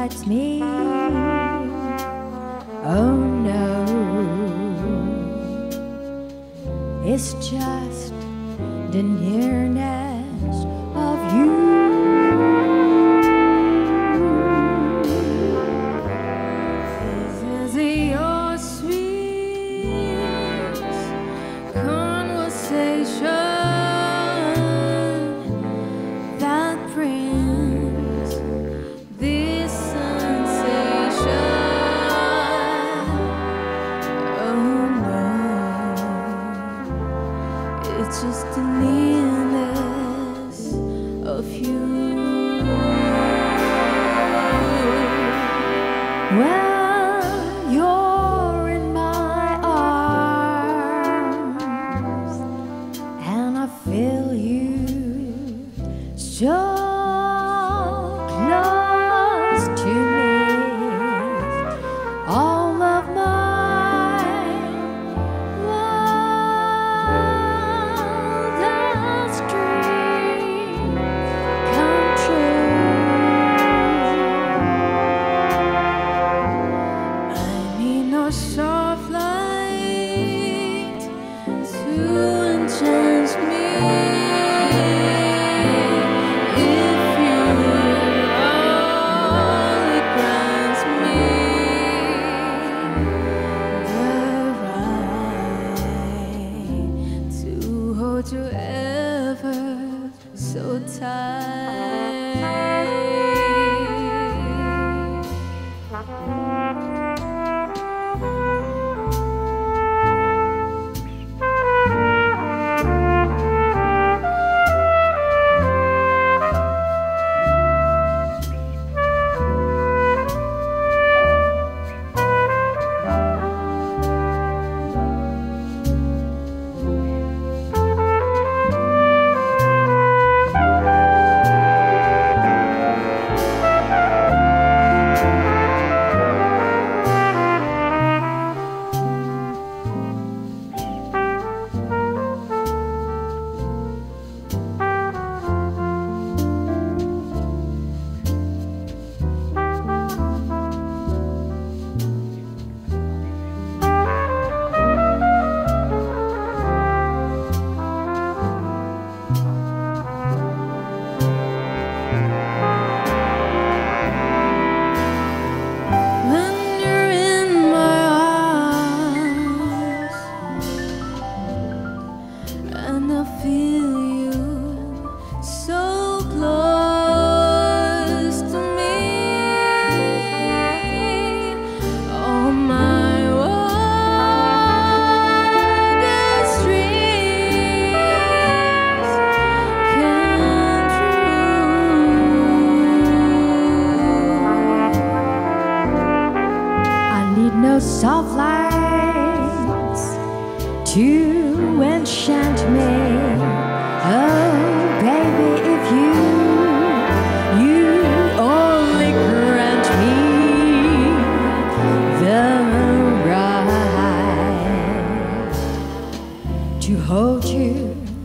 excites me. Oh no, it's just the nearness of you. This is your sweet conversation that brings this sensation. Oh no, it's just the nearness of you. Well, you're in my arms, and I feel you so close to me. All of my wildest dreams come true. I need no soft light to enchant me. You ever so tight. And I feel you so close to me. All my wildest dreams come true. I need no soft lights to enchant me. Oh baby, if you only grant me the right to hold you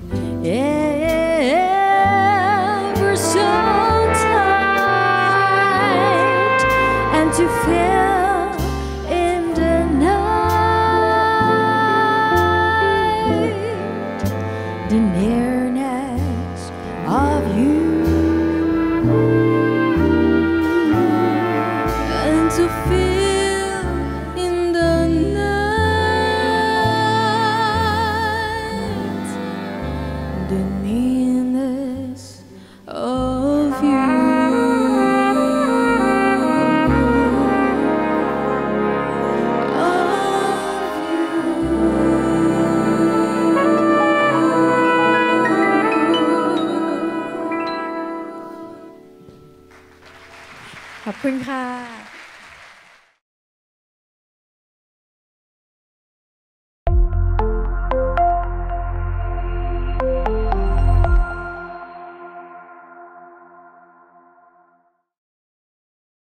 ever so tight, and to feel in the night the nearness of you, and to feel in the night the nearness of you.ขอบคุณค่ะ